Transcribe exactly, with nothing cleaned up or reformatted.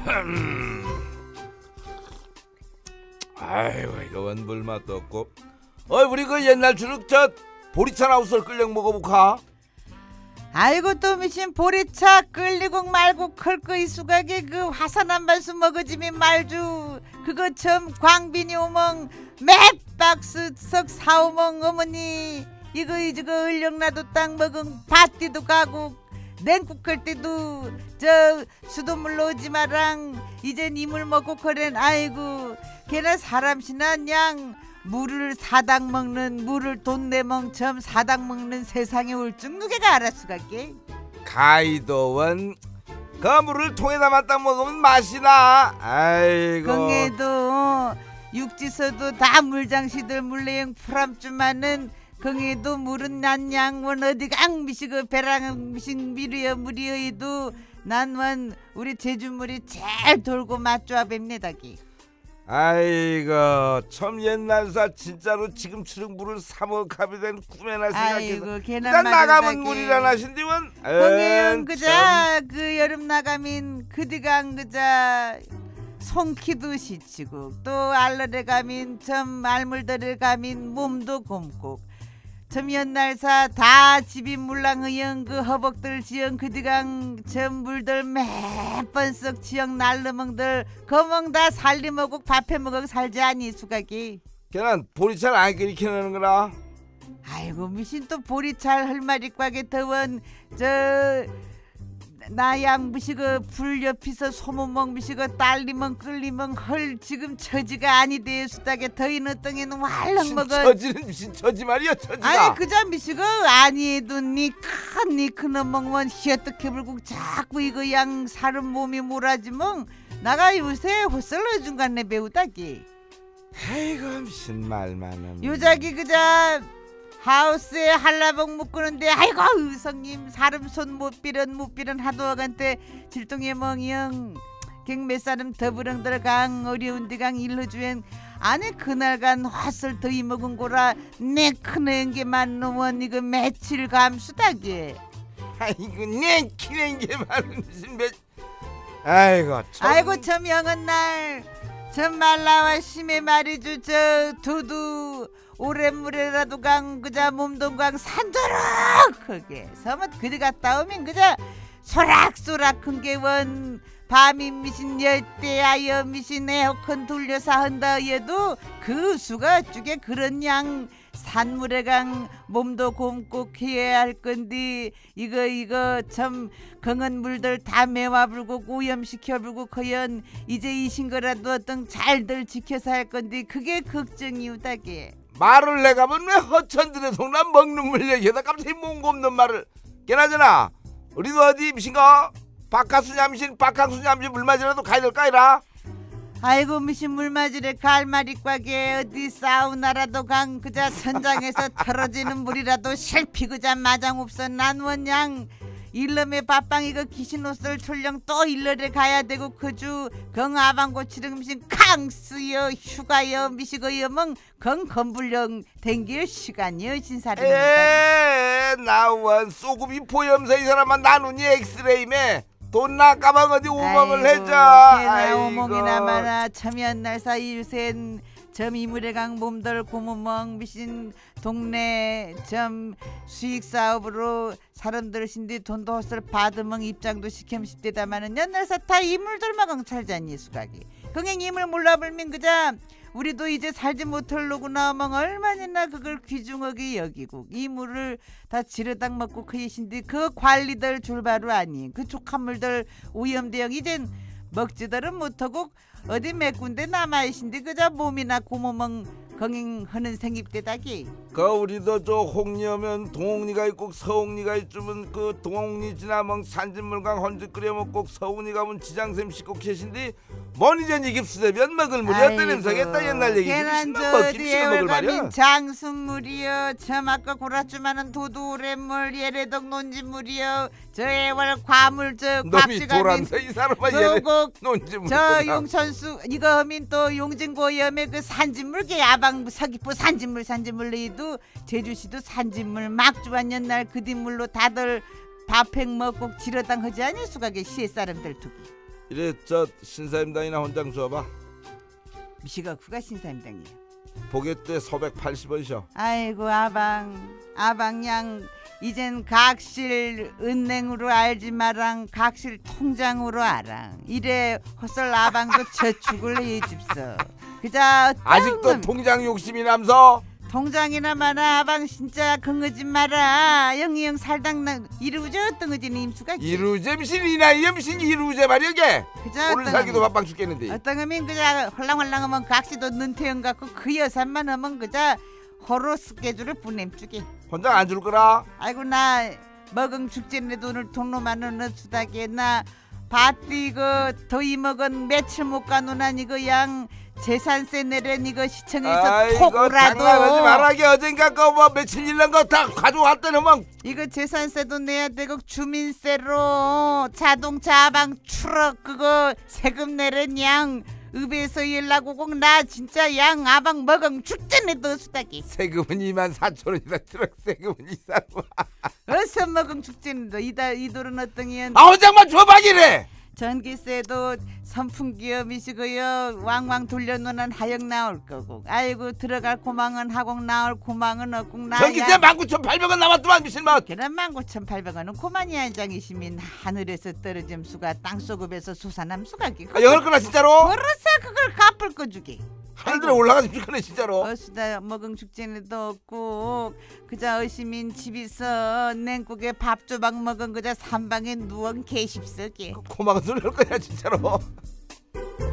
아이고 이거 원 불맛도 없고. 어이 우리 그 옛날 주룩 저 보리차 나우설 끌려 먹어볼까? 아이고 또 미친 보리차 끌리국 말고 클거이 수각에 그 화산 한 발수 먹어지면 말주 그거 참 광빈이 오멍 몇 박스 석 사오멍 어머니 이거 이거 을령나도 땅 먹은 밭띠도 가고 냉국 할 때도 저 수돗물로 오지 마랑 이젠 이물 먹고 그랜 아이고 걔나 사람시나 냥 물을 사당 먹는 물을 돈 내먹 점 사당 먹는 세상에 올 줄 누가 알았수가게. 가이도원 그 물을 통에 담았다 먹으면 맛이 나. 아이고 거기에도 육지서도 다 물장시들 물레형 풀함주마는 거기에도 물은 난 양원 어디가 미시고 배랑 미식 미리여 무리여이도 난원 우리 제주물이 제일 돌고 맛좋아 뵙니다기. 아이고 참 옛날사 진짜로 지금 추릉 물을 사먹하게 된 꿈에나 생각해서 일단 나가면 물이라 나신디원 거기엔 그자 그 여름 나가면 그디강 그자 송키도 시치고 또 알러래 가면 참 알물들에 가면 몸도 곰고 참 옛날사 다 집이 물랑의영 그 허벅들 지형 그디강 참 물들 매번 썩 지형 날르멍들 거멍 다 살리먹고 밥해 먹어 살지 아니 수각이. 걔는 보리차를 안 끓이켜내는 거라. 아이고 미신 또 보리찰 헐마리과게 더원 저 나양 미시고 불 옆에서 소문멍 미시고 딸리멍 끌리멍 헐 지금 처지가 아니 되수다게 더인 어떤 왈랑 먹어. 처지는 무슨 처지 말이야 처지가. 아니 그자 미시고 아니에도 니큰 니큰 어멍원 희어떻게 불고 자꾸 이거 양 사람 몸이 몰아지멍 나가 요새 호설러 중간에 배우다기. 아이고 무슨 말만 요자기 그자 하우스에 한라봉 묶는데 아이고 의성님 사람 손 못 빌은 못 빌은 하도어간때 질동의 멍이영 갱몇 사람 더부렁들 강 어려운 데강 일러주엔 안에 그날간 화설 더이 먹은 거라 내 큰애인 게 만노원 이거 며칠 감수다게. 아이고 내 키낸 게 많은 무슨 몇 아이고 참. 아이고 참 영은 날 참 말라와 심해 말이죠 저 두두 오랜물에라도 강 그자 몸동강 산도록 크게 서뭇 그리 갔다 오면 그자 소락소락 큰 게 원 밤이 미신 열대하여 미신 에어컨 돌려서 한다 해도 그 수가 쪽에 그런 양 산물에 강 몸도 곰고 해야 할 건데 이거 이거 참 강한 물들 다 메와불고 오염시켜불고 거연 이제 이신 거라도 어떤 잘들 지켜서 할 건데 그게 걱정이우다게. 말을 내가면 왜 허천들의 동남 먹는 물 얘기하다 갑자기 몽고 없는 말을. 깨나저나 우리도 어디 미신가 박하수냠신 박항수냠신 물맞이라도 가야 될까 이라. 아이고 미신 물맞이래 갈마리과게 어디 사우나라도 강 그자 천장에서 털어지는 물이라도 실피 그자 마장 없어 난원양 일름의 밥방이가 귀신옷을 출령 또 일러래 가야 되고 그주 경아방고 치릉 미신 강쓰여 휴가여 미시거여 멍 건건불령 댕길 시간이여 신사람입니다. 에 나원 소금이 포염사 이 사람만 나눈이 엑스레이매 돈나 까방 어디 오멍을 해줘. 걔나 오멍이나 마나 참여한 날 사이 유센 점 이물의강 몸들 고무멍 미신 동네 점 수익사업으로 사람들 신디 돈도 헛을 받으멍 입장도 시캠 십대다마는 옛날사 다 이물들마강 살자니 수각이 긍행 이물 몰라불면 그자 우리도 이제 살지 못할 로구나 멍 얼마나 그걸 귀중하게 여기고 이물을 다 지르당 먹고 그이신디 그 관리들 줄바로 아니 그 족한물들 오염대형 이젠 먹지들은 못하고 어디 몇 군데 남아이신데 그저 몸이나 고모멍 건행하는 생입대다기. 그 우리도 저 홍리하면 동홍리가 있고 서홍리가 있으면 그 동홍리 지나면 산진물강 헌집 끓여 먹고 서운이 가면 지장샘 씻고 계신데 머니전 이깁수대변 먹을 물이 어떤 냄새겠다 옛날 얘기 좀 먹기 싫어 먹을 말이야. 장수물이여 저 아까 고라주마는 도도래물 예래덕 논지물이여 저 애월 과물 저 곽지가민 이 사람아 얘네 논지물 저 용천수 이거 하면 또 용진고염의 그 산진물 게 야방 서귀포 산진물 산진물 너희도 제주시도 산진물 막주한 옛날 그 뒷물로 다들 밥행 먹고 지러당 하지 않니 수가게 시의 사람들 두기. 이래 저 신사임당이나 혼장 줘봐. 미시가 구가 신사임당이야. 보게때 소백팔십 원이셔. 아이고 아방 아방양 이젠 각실 은행으로 알지 마랑 각실 통장으로 알아. 이래 헛설 아방도 저축을 해줍소. 그저 아직도 놈. 통장 욕심이 남서? 통장이나 마나 아방 진짜 긍어지 마라. 영희영 살당 이루죠 뜬거지는 임수가 이루잼신이나 염신 이루제 말이게. 그저 오늘 살기도 바빵 죽겠는데. 어떤 놈이 그저 헐랑헐랑하면 각시도 는태형 갖고 그 여산만 하면 그저 호로 스케줄을 보냄주게. 혼자 안 줄 거라? 아이고 나 먹은 축제내 돈을 돈로만 넣어 주다게 나 바띠 그 더위 먹은 며칠 못 가노난 이거 양 재산세 내란 이거 시청에서 톡이라도 장난하지 말라게. 어젠가 거뭐 며칠 일난 거 다 가져왔다는 막. 이거 재산세도 내야 되고 주민세로 자동차 아방 추럭 그거 세금 내란 양 읍에서 연락 오고 나 진짜 양 아방 먹은 축제내 넣어주다게. 세금은 이만 사천 원이다. 트럭 세금은 이만. 어서 먹은 축제는 이다 이 돈은 어떤이연. 아 혼장만 줘봐기래. 전기세도 선풍기업이시고요. 왕왕 돌려놓는 하역 나올 거고. 아이고 들어갈 고망은 하고 나올 고망은 없고. 나 전기세 만 구천 팔백 원 남았더만 미친놈. 그럼 만 구천 팔백 원은 고만이 한 장이시면 하늘에서 떨어짐 수가 땅속읍에서 솟아남 수가기. 아 영을 거나 진짜로? 벌어서 그걸 갚을 거 주게. 하늘에 올라가서 죽겠네 진짜로. 어수다 먹은 축제는 없고 그저 어시민 집에서 냉국에 밥 조각 먹은 그저 삼방에 누운 개십석에. 고마운 소리 할 거야 진짜로.